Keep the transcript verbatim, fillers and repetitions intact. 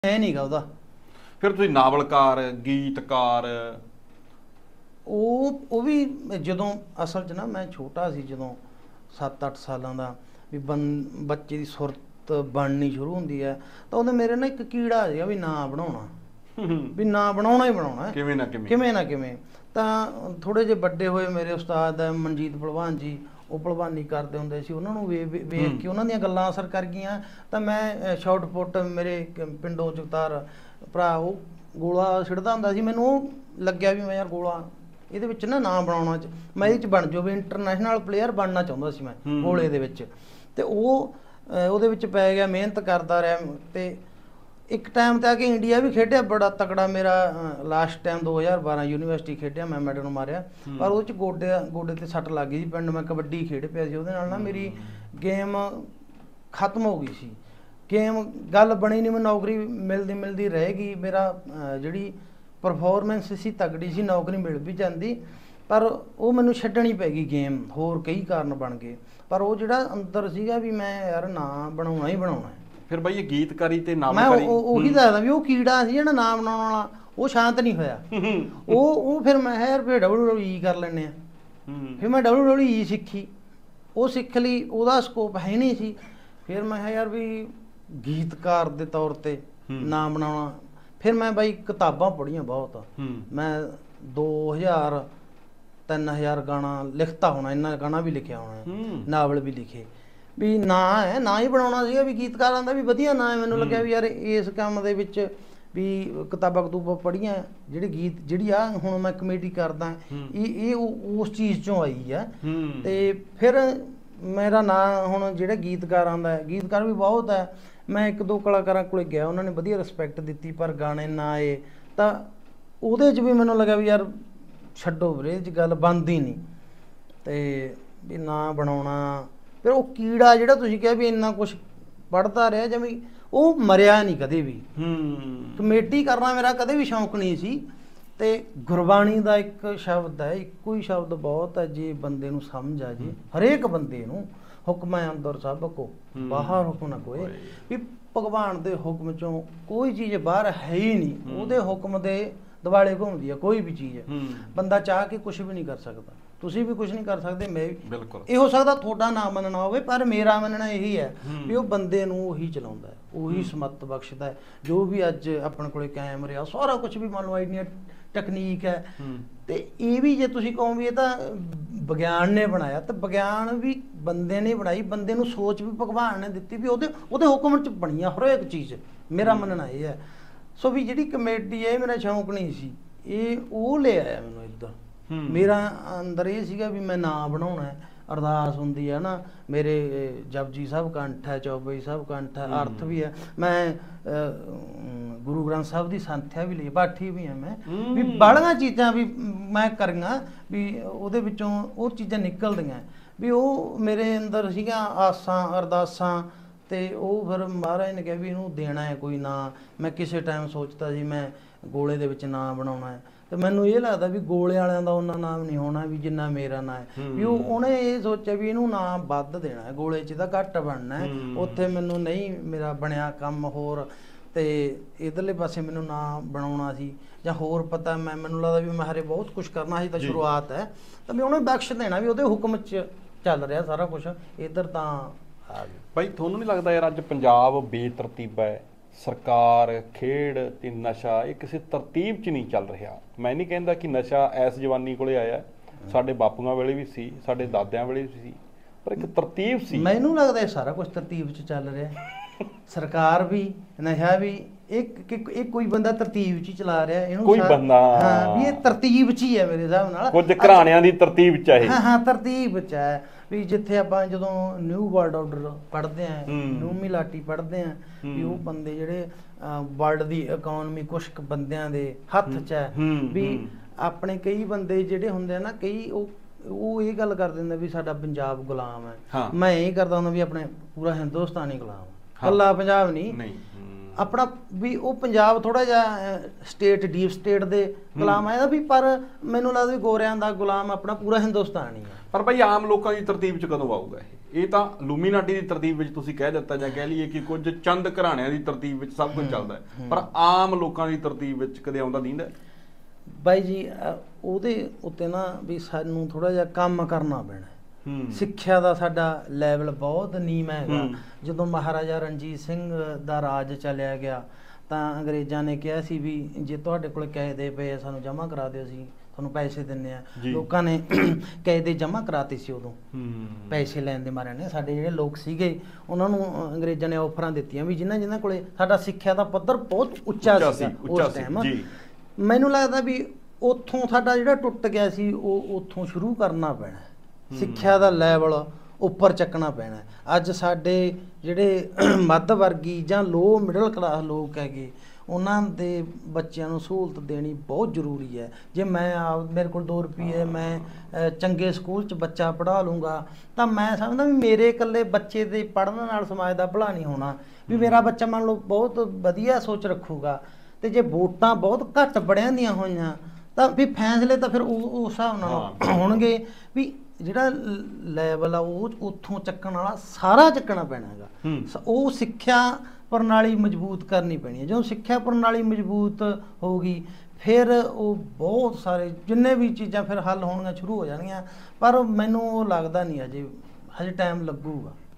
है नहीं गा ਉਹਦਾ। ਫਿਰ ਤੁਸੀਂ ਨਾਵਲਕਾਰ ਗੀਤਕਾਰ ਉਹ ਉਹ ਵੀ ਜਦੋਂ ਅਸਲ 'ਚ ਨਾ ਮੈਂ ਛੋਟਾ ਸੀ ਜਦੋਂ ਸੱਤ ਅੱਠ ਸਾਲਾਂ ਦਾ ਵੀ ਬੰ ਬੱਚੇ ਦੀ ਸੁਰਤ ਬਣਨੀ ਸ਼ੁਰੂ ਹੁੰਦੀ ਹੈ ਤਾਂ ਉਹਦੇ ਮੇਰੇ ਨਾ ਇੱਕ ਕੀੜਾ ਸੀਗਾ ਵੀ ਨਾਂ ਬਣਾਉਣਾ ਵੀ ਨਾਂ ਬਣਾਉਣਾ ਹੀ ਬਣਾਉਣਾ ਕਿਵੇਂ ਨਾ ਕਿਵੇਂ ਕਿਵੇਂ ਨਾ ਕਿਵੇਂ। ਤਾਂ ਥੋੜ੍ਹੇ ਜਿਹੇ ਵੱਡੇ ਹੋਏ ਮੇਰੇ ਉਸਤਾਦ ਮਨਜੀਤ ਭਲਵਾਨ ਜੀ, ਉਹ ਭਲਵਾਨੀ ਕਰਦੇ ਹੁੰਦੇ ਸੀ, ਉਹਨਾਂ ਨੂੰ ਵੇ ਵੇਖ ਕੇ ਉਹਨਾਂ ਦੀਆਂ ਗੱਲਾਂ ਅਸਰ ਕਰ ਗਈਆਂ। ਤਾਂ ਮੈਂ ਸ਼ਾਰਟ ਪੁੱਟ ਮੇਰੇ ਪਿੰਡੋਂ ਜਗਤਾਰ ਭਰਾ ਉਹ ਗੋਲਾ ਛਿੜਦਾ ਹੁੰਦਾ ਸੀ, ਮੈਨੂੰ ਉਹ ਲੱਗਿਆ ਵੀ ਮੈਂ ਯਾਰ ਗੋਲਾ ਇਹਦੇ ਵਿੱਚ ਨਾ ਨਾਂ ਬਣਾਉਣਾ, ਚ ਮੈਂ ਇਹਦੇ 'ਚ ਬਣ ਜਾਓ ਵੀ ਇੰਟਰਨੈਸ਼ਨਲ ਪਲੇਅਰ ਬਣਨਾ ਚਾਹੁੰਦਾ ਸੀ ਮੈਂ ਗੋਲੇ ਦੇ ਵਿੱਚ। ਅਤੇ ਉਹ ਉਹਦੇ ਵਿੱਚ ਪੈ ਗਿਆ, ਮਿਹਨਤ ਕਰਦਾ ਰਿਹਾ। ਅਤੇ ਇੱਕ ਟਾਈਮ 'ਤੇ ਆ ਕੇ ਇੰਡੀਆ ਵੀ ਖੇਡਿਆ ਬੜਾ ਤਕੜਾ। ਮੇਰਾ ਲਾਸਟ ਟਾਈਮ ਦੋ ਹਜ਼ਾਰ ਬਾਰਾਂ ਯੂਨੀਵਰਸਿਟੀ ਖੇਡਿਆ, ਮੈਂ ਮੈਡਲ ਮਾਰਿਆ, ਪਰ ਉਹਦੇ 'ਚ ਗੋਡੇ ਗੋਡੇ 'ਤੇ ਸੱਟ ਲੱਗ ਗਈ ਸੀ। ਪਿੰਡ ਮੈਂ ਕਬੱਡੀ ਖੇਡ ਪਿਆ ਸੀ, ਉਹਦੇ ਨਾਲ ਨਾ ਮੇਰੀ ਗੇਮ ਖਤਮ ਹੋ ਗਈ ਸੀ। ਗੇਮ ਗੱਲ ਬਣੀ ਨਹੀਂ, ਮੈਂ ਨੌਕਰੀ ਮਿਲਦੀ ਮਿਲਦੀ ਰਹਿ ਗਈ। ਮੇਰਾ ਜਿਹੜੀ ਪਰਫੋਰਮੈਂਸ ਸੀ ਤਗੜੀ ਸੀ, ਨੌਕਰੀ ਮਿਲ ਵੀ ਜਾਂਦੀ, ਪਰ ਉਹ ਮੈਨੂੰ ਛੱਡਣੀ ਪੈ ਗਈ ਗੇਮ। ਹੋਰ ਕਈ ਕਾਰਨ ਬਣ ਗਏ, ਪਰ ਉਹ ਜਿਹੜਾ ਅੰਦਰ ਸੀਗਾ ਵੀ ਮੈਂ ਯਾਰ ਨਾਂ ਬਣਾਉਣਾ ਹੀ ਬਣਾਉਣਾ। ਫਿਰ ਬਾਈ ਇਹ ਗੀਤਕਾਰੀ ਤੇ ਮੈਂ ਨਾਵਲਕਾਰੀ ਉਹੀ ਦੱਸਦਾ ਵੀ ਉਹ ਕੀੜਾ ਸੀ ਜਿਹੜਾ ਨਾਂ ਬਣਾਉਣ ਵਾਲਾ, ਉਹ ਸ਼ਾਂਤ ਨਹੀਂ ਹੋਇਆ। ਉਹ ਉਹ ਫਿਰ ਮੈਂ ਯਾਰ ਫਿਰ ਡਬਲਯੂ ਡਬਲਯੂ ਈ ਕਰ ਲੈਂਦੇ ਆ। ਫਿਰ ਮੈਂ ਡਬਲਯੂ ਡਬਲਯੂ ਈ ਸਿੱਖੀ, ਉਹ ਸਿੱਖ ਲਈ, ਉਹਦਾ ਸਕੋਪ ਹੈ ਨਹੀਂ ਸੀ। ਫਿਰ ਮੈਂ ਕਿਹਾ ਯਾਰ ਵੀ ਗੀਤਕਾਰ ਦੇ ਤੌਰ 'ਤੇ ਨਾਂ ਬਣਾਉਣਾ। ਫਿਰ ਮੈਂ ਬਾਈ ਕਿਤਾਬਾਂ ਪੜ੍ਹੀਆਂ ਬਹੁਤ। ਮੈਂ ਦੋ ਹਜ਼ਾਰ ਤਿੰਨ ਹਜ਼ਾਰ ਗਾਣਾ ਲਿਖਤਾ ਹੋਣਾ, ਇੰਨਾ ਗਾਣਾ ਵੀ ਲਿਖਿਆ ਹੋਣਾ, ਨਾਵਲ ਵੀ ਲਿਖੇ। ਵੀ ਨਾਂ ਹੈ, ਨਾਂ ਹੀ ਬਣਾਉਣਾ ਸੀਗਾ ਵੀ ਗੀਤਕਾਰਾਂ ਦਾ ਵੀ ਵਧੀਆ ਨਾਂ ਹੈ। ਮੈਨੂੰ ਲੱਗਿਆ ਵੀ ਯਾਰ ਇਸ ਕੰਮ ਦੇ ਵਿੱਚ ਵੀ ਕਿਤਾਬਾਂ ਕਤੂਬਾਂ ਪੜ੍ਹੀਆਂ, ਜਿਹੜੇ ਗੀਤ ਜਿਹੜੀ ਆ ਹੁਣ ਮੈਂ ਕਮੇਟੀ ਕਰਦਾ, ਇਹ ਇਹ ਉਸ ਚੀਜ਼ 'ਚੋਂ ਆਈ ਆ। ਅਤੇ ਫਿਰ ਮੇਰਾ ਨਾਂ ਹੁਣ ਜਿਹੜਾ ਗੀਤਕਾਰਾਂ ਦਾ ਹੈ, ਗੀਤਕਾਰ ਵੀ ਬਹੁਤ ਹੈ। ਮੈਂ ਇੱਕ ਦੋ ਕਲਾਕਾਰਾਂ ਕੋਲ ਗਿਆ, ਉਹਨਾਂ ਨੇ ਵਧੀਆ ਰਿਸਪੈਕਟ ਦਿੱਤੀ, ਪਰ ਗਾਣੇ ਨਾ ਆਏ ਤਾਂ ਉਹਦੇ 'ਚ ਵੀ ਮੈਨੂੰ ਲੱਗਾ ਵੀ ਯਾਰ ਛੱਡੋ ਵੀਰੇ, ਇਹ 'ਚ ਗੱਲ ਬਣਦੀ ਨਹੀਂ। ਅਤੇ ਵੀ ਨਾਂ ਬਣਾਉਣਾ, ਫਿਰ ਉਹ ਕੀੜਾ ਜਿਹੜਾ ਤੁਸੀਂ ਕਿਹਾ ਵੀ ਇੰਨਾ ਕੁਛ ਪੜ੍ਹਦਾ ਰਿਹਾ ਜਿਵੇਂ, ਉਹ ਮਰਿਆ ਨਹੀਂ ਕਦੇ ਵੀ। ਕਮੇਟੀ ਕਰਨਾ ਮੇਰਾ ਕਦੇ ਵੀ ਸ਼ੌਂਕ ਨਹੀਂ ਸੀ। ਅਤੇ ਗੁਰਬਾਣੀ ਦਾ ਇੱਕ ਸ਼ਬਦ ਹੈ, ਇੱਕੋ ਹੀ ਸ਼ਬਦ ਬਹੁਤ ਹੈ, ਜੇ ਬੰਦੇ ਨੂੰ ਸਮਝ ਆ ਜੇ ਹਰੇਕ ਬੰਦੇ ਨੂੰ, ਹੁਕਮ ਹੈ ਅੰਦਰ ਸਭ ਕੋ ਬਾਹਰ ਹੁਕਮ ਨਾ ਕੋਏ। ਵੀ ਭਗਵਾਨ ਦੇ ਹੁਕਮ 'ਚੋਂ ਕੋਈ ਚੀਜ਼ ਬਾਹਰ ਹੈ ਹੀ ਨਹੀਂ, ਉਹਦੇ ਹੁਕਮ ਦੇ ਦੁਆਲੇ ਘੁੰਮਦੀ ਆ ਕੋਈ ਵੀ ਚੀਜ਼। ਬੰਦਾ ਚਾਹ ਕੇ ਕੁਛ ਵੀ ਨਹੀਂ ਕਰ ਸਕਦਾ, ਤੁਸੀਂ ਵੀ ਕੁਛ ਨਹੀਂ ਕਰ ਸਕਦੇ, ਮੈਂ ਵੀ। ਬਿਲਕੁਲ ਇਹ ਹੋ ਸਕਦਾ ਤੁਹਾਡਾ ਨਾ ਮੰਨਣਾ ਹੋਵੇ, ਪਰ ਮੇਰਾ ਮੰਨਣਾ ਇਹੀ ਹੈ ਵੀ ਉਹ ਬੰਦੇ ਨੂੰ ਉਹੀ ਚਲਾਉਂਦਾ ਹੈ, ਉਹੀ ਸਮੱਤ ਬਖਸ਼ਦਾ ਹੈ। ਜੋ ਵੀ ਅੱਜ ਆਪਣੇ ਕੋਲੇ ਕੈਮਰੇ ਆ, ਸਾਰਾ ਕੁਛ ਵੀ ਮੰਨ ਲਓ ਇੰਨੀਆਂ ਟੈਕਨੀਕ ਹੈ। ਅਤੇ ਇਹ ਵੀ ਜੇ ਤੁਸੀਂ ਕਹੋ ਵੀ ਇਹ ਤਾਂ ਵਿਗਿਆਨ ਨੇ ਬਣਾਇਆ, ਤਾਂ ਵਿਗਿਆਨ ਵੀ ਬੰਦੇ ਨੇ ਬਣਾਈ। ਬੰਦੇ ਨੂੰ ਸੋਚ ਵੀ ਭਗਵਾਨ ਨੇ ਦਿੱਤੀ, ਵੀ ਉਹਦੇ ਉਹਦੇ ਹੁਕਮ 'ਚ ਬਣੀ ਆ ਹਰੇਕ ਚੀਜ਼। ਮੇਰਾ ਮੰਨਣਾ ਇਹ ਹੈ। ਸੋ ਵੀ ਜਿਹੜੀ ਕਮੇਡੀ ਹੈ, ਇਹ ਮੇਰਾ ਸ਼ੌਂਕ ਨਹੀਂ ਸੀ, ਇਹ ਉਹ ਲੈ ਆਇਆ ਮੈਨੂੰ ਇੱਧਰ। ਮੇਰਾ ਅੰਦਰ ਇਹ ਸੀਗਾ ਵੀ ਮੈਂ ਨਾਂ ਬਣਾਉਣਾ ਹੈ। ਅਰਦਾਸ ਹੁੰਦੀ ਹੈ ਨਾ, ਮੇਰੇ ਜਪਜੀ ਸਾਹਿਬ ਕੰਠ ਹੈ, ਚੌਪਈ ਸਾਹਿਬ ਕੰਠ ਹੈ, ਅਰਥ ਵੀ ਹੈ। ਮੈਂ ਗੁਰੂ ਗ੍ਰੰਥ ਸਾਹਿਬ ਦੀ ਸੰਥਿਆ ਵੀ ਲਈ, ਪਾਠੀ ਵੀ ਹਾਂ ਮੈਂ। ਵੀ ਬਾਹਲੀਆਂ ਚੀਜ਼ਾਂ ਵੀ ਮੈਂ ਕਰੀਆਂ, ਵੀ ਉਹਦੇ ਵਿੱਚੋਂ ਉਹ ਚੀਜ਼ਾਂ ਨਿਕਲਦੀਆਂ, ਵੀ ਉਹ ਮੇਰੇ ਅੰਦਰ ਸੀਗੀਆਂ ਆਸਾਂ ਅਰਦਾਸਾਂ। ਅਤੇ ਉਹ ਫਿਰ ਮਹਾਰਾਜ ਨੇ ਕਿਹਾ ਵੀ ਇਹਨੂੰ ਦੇਣਾ ਹੈ ਕੋਈ ਨਾਂ। ਮੈਂ ਕਿਸੇ ਟਾਈਮ ਸੋਚਦਾ ਸੀ ਮੈਂ ਗੋਲੇ ਦੇ ਵਿੱਚ ਨਾਂ ਬਣਾਉਣਾ ਹੈ, ਅਤੇ ਮੈਨੂੰ ਇਹ ਲੱਗਦਾ ਵੀ ਗੋਲੇ ਵਾਲਿਆਂ ਦਾ ਉਹਨਾਂ ਨਾਮ ਨਹੀਂ ਹੋਣਾ ਵੀ ਜਿੰਨਾ ਮੇਰਾ ਨਾਂ ਹੈ। ਵੀ ਉਹ ਉਹਨੇ ਇਹ ਸੋਚਿਆ ਵੀ ਇਹਨੂੰ ਨਾਂ ਵੱਧ ਦੇਣਾ ਹੈ, ਗੋਲੇ 'ਚ ਤਾਂ ਘੱਟ ਬਣਨਾ ਹੈ। ਉੱਥੇ ਮੈਨੂੰ ਨਹੀਂ ਮੇਰਾ ਬਣਿਆ ਕੰਮ ਹੋਰ, ਅਤੇ ਇੱਧਰਲੇ ਪਾਸੇ ਮੈਨੂੰ ਨਾਂ ਬਣਾਉਣਾ ਸੀ ਜਾਂ ਹੋਰ ਪਤਾ। ਮੈਂ ਮੈਨੂੰ ਲੱਗਦਾ ਵੀ ਮੈਂ ਹਰੇ ਬਹੁਤ ਕੁਛ ਕਰਨਾ ਸੀ, ਤਾਂ ਸ਼ੁਰੂਆਤ ਹੈ, ਤਾਂ ਮੈਂ ਉਹਨੇ ਬਖਸ਼ ਦੇਣਾ ਵੀ ਉਹਦੇ ਹੁਕਮ 'ਚ ਚੱਲ ਰਿਹਾ ਸਾਰਾ ਕੁਛ। ਇੱਧਰ ਤਾਂ ਆ ਗਿਆ। ਬਾਈ ਤੁਹਾਨੂੰ ਨਹੀਂ ਲੱਗਦਾ ਯਾਰ ਅੱਜ ਪੰਜਾਬ ਬੇਤਰਤੀਬ ਹੈ? ਸਰਕਾਰ, ਖੇਡ ਤੇ ਨਸ਼ਾ ਇਹ ਕਿਸੇ ਤਰਤੀਬ 'ਚ ਨਹੀਂ ਚੱਲ ਰਿਹਾ। ਮੈਂ ਨਹੀਂ ਕਹਿੰਦਾ ਕਿ ਨਸ਼ਾ ਐਸ ਜਵਾਨੀ ਕੋਲੇ ਆਇਆ, ਸਾਡੇ ਬਾਪੂਆਂ ਵੇਲੇ ਵੀ ਸੀ, ਸਾਡੇ ਦਾਦਿਆਂ ਵੇਲੇ ਵੀ ਸੀ, ਪਰ ਇੱਕ ਤਰਤੀਬ ਸੀ। ਮੈਨੂੰ ਲੱਗਦਾ ਇਹ ਸਾਰਾ ਕੁਛ ਤਰਤੀਬ 'ਚ ਚੱਲ ਰਿਹਾ। ਸਰਕਾਰ ਵੀ, ਨਸ਼ਾ ਵੀ, ਇੱਕ ਇੱਕ ਕੋਈ ਬੰਦਾ ਤਰਤੀਬ 'ਚ ਹੀ ਚਲਾ ਰਿਹਾ ਇਹਨੂੰ। ਕੋਈ ਬੰਦਾ ਹਾਂ ਵੀ ਇਹ ਤਰਤੀਬ 'ਚ ਹੀ ਹੈ ਮੇਰੇ ਹਿਸਾਬ ਨਾਲ। ਕੁਝ ਘਰਾਣਿਆਂ ਦੀ ਤਰਤੀਬ 'ਚ ਹੈ। ਹਾਂ ਹਾਂ ਤਰਤੀਬ 'ਚ ਹੈ। ਵੀ ਜਿੱਥੇ ਆਪਾਂ ਜਦੋਂ ਨਿਊ ਵਰਲਡ ਆਰਡਰ ਪੜ੍ਹਦੇ ਹਾਂ, ਨਿਊ ਮਿਲਾਟੀ ਪੜ੍ਹਦੇ ਹਾਂ, ਵੀ ਉਹ ਬੰਦੇ ਜਿਹੜੇ ਵਰਲਡ ਦੀ ਇਕੋਨਮੀ ਕੁਛ ਕੁ ਬੰਦਿਆਂ ਦੇ ਹੱਥ 'ਚ ਹੈ। ਵੀ ਆਪਣੇ ਕਈ ਬੰਦੇ ਜਿਹੜੇ ਹੁੰਦੇ ਆ ਨਾ, ਕਈ ਉਹ ਉਹ ਇਹ ਗੱਲ ਕਰ ਦਿੰਦੇ ਵੀ ਸਾਡਾ ਪੰਜਾਬ ਗੁਲਾਮ ਹੈ। ਮੈਂ ਇਹ ਕਰਦਾ ਹੁੰਦਾ ਵੀ ਆਪਣੇ ਪੂਰਾ ਹਿੰਦੁਸਤਾਨ ਹੀ ਗੁਲਾਮ ਹੈ, ਇਕੱਲਾ ਪੰਜਾਬ ਨਹੀਂ ਆਪਣਾ। ਵੀ ਉਹ ਪੰਜਾਬ ਥੋੜ੍ਹਾ ਜਿਹਾ ਸਟੇਟ ਡੀਪ ਸਟੇਟ ਦੇ ਗੁਲਾਮ ਹੈ ਵੀ, ਪਰ ਮੈਨੂੰ ਲੱਗਦਾ ਵੀ ਗੋਰਿਆਂ ਦਾ ਗੁਲਾਮ ਆਪਣਾ ਪੂਰਾ ਹਿੰਦੁਸਤਾਨ ਹੀ ਹੈ। ਪਰ ਭਾਈ ਆਮ ਲੋਕਾਂ ਦੀ ਤਰਤੀਬ 'ਚ ਕਦੋਂ ਆਊਗਾ ਇਹ? ਇਹ ਤਾਂ ਲੂਮੀਨਾਟੀ ਦੀ ਤਰਤੀਬ ਵਿੱਚ ਤੁਸੀਂ ਕਹਿ ਦਿੱਤਾ, ਜਾਂ ਕਹਿ ਲਈਏ ਕਿ ਕੁਝ ਚੰਦ ਘਰਾਣਿਆਂ ਦੀ ਤਰਤੀਬ ਵਿੱਚ ਸਭ ਕੁਝ ਚੱਲਦਾ ਹੈ, ਪਰ ਆਮ ਲੋਕਾਂ ਦੀ ਤਰਤੀਬ ਵਿੱਚ ਕਦੇ ਆਉਂਦਾ ਦਿੰਦਾ? ਬਾਈ ਜੀ ਉਹਦੇ ਉੱਤੇ ਨਾ ਵੀ ਸਾਨੂੰ ਥੋੜਾ ਜਿਹਾ ਕੰਮ ਕਰਨਾ ਪੈਣਾ। ਸਿੱਖਿਆ ਦਾ ਸਾਡਾ ਲੈਵਲ ਬਹੁਤ ਨੀਵਾਂ ਹੈਗਾ। ਜਦੋਂ ਮਹਾਰਾਜਾ ਰਣਜੀਤ ਸਿੰਘ ਦਾ ਰਾਜ ਚੱਲਿਆ ਗਿਆ ਤਾਂ ਅੰਗਰੇਜ਼ਾਂ ਨੇ ਕਿਹਾ ਸੀ ਵੀ ਜੇ ਤੁਹਾਡੇ ਕੋਲ ਕਾਇਦੇ ਪਏ ਸਾਨੂੰ ਜਮ੍ਹਾਂ ਕਰਾ ਦਿਓ, ਅਸੀਂ ਤੁਹਾਨੂੰ ਪੈਸੇ ਦਿੰਨੇ ਆ। ਲੋਕਾਂ ਨੇ ਕਾਇਦੇ ਜਮ੍ਹਾਂ ਕਰਾਤੇ ਸੀ ਉਦੋਂ, ਪੈਸੇ ਲੈਣ ਦੇ ਮਾਰਿਆਂ ਨੇ। ਸਾਡੇ ਜਿਹੜੇ ਲੋਕ ਸੀਗੇ ਉਹਨਾਂ ਨੂੰ ਅੰਗਰੇਜ਼ਾਂ ਨੇ ਆਫਰਾਂ ਦਿੱਤੀਆਂ ਵੀ ਜਿਨ੍ਹਾਂ ਜਿਨ੍ਹਾਂ ਕੋਲੇ ਸਾਡਾ ਸਿੱਖਿਆ ਦਾ ਪੱਧਰ ਬਹੁਤ ਉੱਚਾ ਸੀਗਾ ਉਸ ਟਾਈਮ। ਮੈਨੂੰ ਲੱਗਦਾ ਵੀ ਉੱਥੋਂ ਸਾਡਾ ਜਿਹੜਾ ਟੁੱਟ ਗਿਆ ਸੀ ਉਹ ਉੱਥੋਂ ਸ਼ੁਰੂ ਕਰਨਾ ਪੈਣਾ, ਸਿੱਖਿਆ ਦਾ ਲੈਵਲ ਉੱਪਰ ਚੱਕਣਾ ਪੈਣਾ। ਅੱਜ ਸਾਡੇ ਜਿਹੜੇ ਮੱਧ ਵਰਗੀ ਜਾਂ ਲੋ ਮਿਡਲ ਕਲਾਸ ਲੋਕ ਹੈਗੇ ਉਹਨਾਂ ਦੇ ਬੱਚਿਆਂ ਨੂੰ ਸਹੂਲਤ ਦੇਣੀ ਬਹੁਤ ਜ਼ਰੂਰੀ ਹੈ। ਜੇ ਮੈਂ ਆਪ ਮੇਰੇ ਕੋਲ ਦੋ ਰੁਪਈਏ ਮੈਂ ਚੰਗੇ ਸਕੂਲ 'ਚ ਬੱਚਾ ਪੜ੍ਹਾ ਲੂੰਗਾ ਤਾਂ ਮੈਂ ਸਮਝਦਾ ਵੀ ਮੇਰੇ ਇਕੱਲੇ ਬੱਚੇ ਦੇ ਪੜ੍ਹਨ ਨਾਲ ਸਮਾਜ ਦਾ ਭਲਾ ਨਹੀਂ ਹੋਣਾ। ਵੀ ਮੇਰਾ ਬੱਚਾ ਮੰਨ ਲਓ ਬਹੁਤ ਵਧੀਆ ਸੋਚ ਰੱਖੂਗਾ ਤੇ ਜੇ ਵੋਟਾਂ ਬਹੁਤ ਘੱਟ ਪੜ੍ਹਿਆਂ ਦੀਆਂ ਹੋਈਆਂ ਤਾਂ ਵੀ ਫੈਸਲੇ ਤਾਂ ਫਿਰ ਉਹ ਉਸ ਹਿਸਾਬ ਨਾਲ ਹੋਣਗੇ ਵੀ ਜਿਹੜਾ ਲੈਵਲ ਆ ਉਹ ਉੱਥੋਂ ਚੱਕਣ ਵਾਲਾ ਸਾਰਾ ਚੱਕਣਾ ਪੈਣਾ ਹੈਗਾ। ਉਹ ਸਿੱਖਿਆ ਪ੍ਰਣਾਲੀ ਮਜ਼ਬੂਤ ਕਰਨੀ ਪੈਣੀ ਹੈ। ਜਦੋਂ ਸਿੱਖਿਆ ਪ੍ਰਣਾਲੀ ਮਜ਼ਬੂਤ ਹੋਊਗੀ ਫਿਰ ਉਹ ਬਹੁਤ ਸਾਰੇ ਜਿੰਨੇ ਵੀ ਚੀਜ਼ਾਂ ਫਿਰ ਹੱਲ ਹੋਣੀਆਂ ਸ਼ੁਰੂ ਹੋ ਜਾਣਗੀਆਂ। ਪਰ ਮੈਨੂੰ ਉਹ ਲੱਗਦਾ ਨਹੀਂ, ਅਜੇ ਹਜੇ ਟਾਈਮ ਲੱਗੂਗਾ।